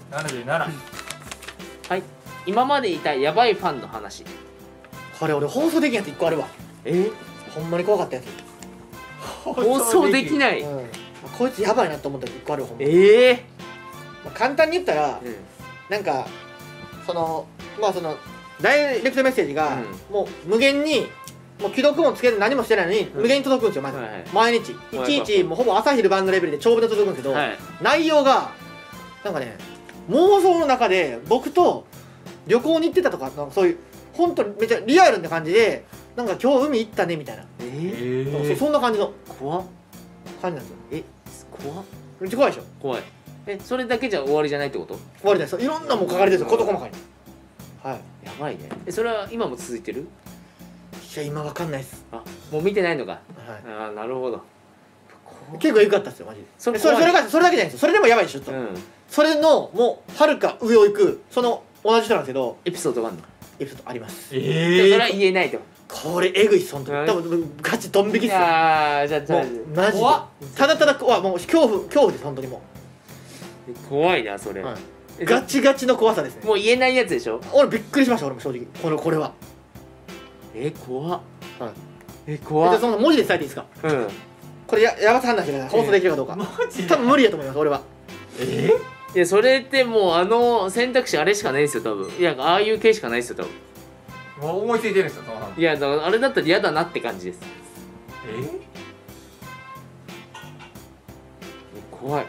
77。 はい、今までいたヤバいファンの話。 これ俺放送できんやつ1個あるわ。ほんまに怖かったやつ。 放送できない。 こいつやばいなと思ったやつ1個あるわ。ほんま簡単に言ったらなんかそのダイレクトメッセージがもう無限にもう既読もつけず何もしてないのに無限に届くんですよ。まず毎日いちいちもうほぼ朝昼晩のレベルで長文で届くんですけど、内容がなんかね妄想の中で僕と旅行に行ってたとかそういう本当にめっちゃリアルな感じでなんか今日海行ったねみたいなそんな感じの怖っ感じなんですよ。 怖っめっちゃ怖いでしょ。 怖い。それだけじゃ終わりじゃないってこと？ 終わりです。いろんなもん書かれてるんですよ、事細かに。はい。 やばいね。それは今も続いてる？ いや今わかんないです。 あ、もう見てないのか。 はい。 ああ、なるほど。 結構エグかったですよマジで。それだけじゃないですよ。それでもやばいでしょ。それのもうはるか上を行くその同じ人なんですけど。 エピソードがあるの？ エピソードあります。 それは言えないと。 これエグいっす本当に。多分ガチドン引きっすよ。 ああ、じゃあマジで。ただただもう恐怖です本当にもう。怖いなそれ。 ガチガチの怖さですね。 もう言えないやつでしょ？ 俺びっくりしました俺も正直これは。 怖っ。怖っ。 その文字で伝えていいですか？これやばさ判断してください。放送できるかどうか。多分無理やと思います俺は。 いやそれってもう選択肢あれしかないですよ多分。いやああいう系しかないですよ多分。 もう思いついてるんですよその判断。 いやだからあれだったら嫌だなって感じです。怖い。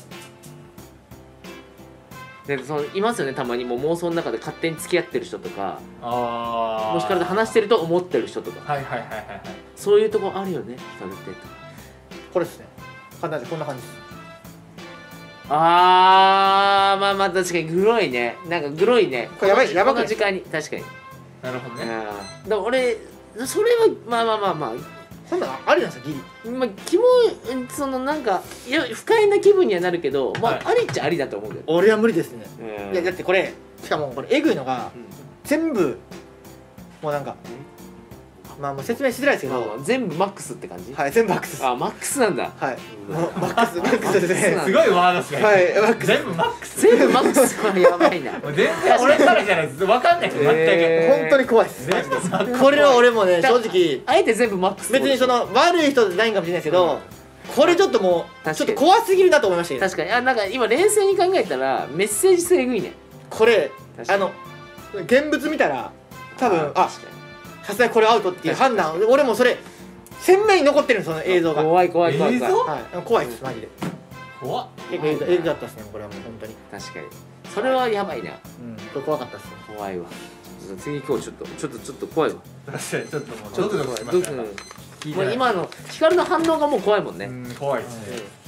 でいますよねたまにもう妄想の中で勝手に付き合ってる人とかもしかしたら話してると思ってる人とかそういうとこあるよねそれって。 これですね簡単でこんな感じです。 まあ確かにグロいね。なんかグロいね。 これやばくない？ この時間に確かに。 なるほどね。 でも俺それはまあそんなのありなんですよギリ。 キモいなんかいや不快な気分にはなるけどありっちゃありだと思うけど。 俺は無理ですね。いやだってこれしかもこれエグいのが全部もうなんかもう説明しづらいですけど全部マックスって感じ？ はい全部マックスです。 マックスなんだ。 はいマックスですね。 すごいワードですね。 はいマックス全部マックス。 全部マックスはやばいな。 全然俺からじゃないです。分かんないです全く。本当に怖いです。 全部マックス。 これは俺もね正直あえて全部マックス。 別に悪い人じゃないかもしれないですけどこれちょっともうちょっと怖すぎるなと思いました。 確かになんか今冷静に考えたらメッセージ性えぐいね。 これ現物見たら多分さすがにこれアウトっていう判断。俺もそれ鮮明に残ってるんですその映像が。 怖い。怖いですマジで。 怖っ。 結構エグだったっすねこれはもう本当に。 確かにそれはやばいな。 これ怖かったっす。 怖いわ。次今日ちょっと怖いわ。 確かにちょっともうドクドクしました。 もう今の光の反応がもう怖いもんね。 怖いですね。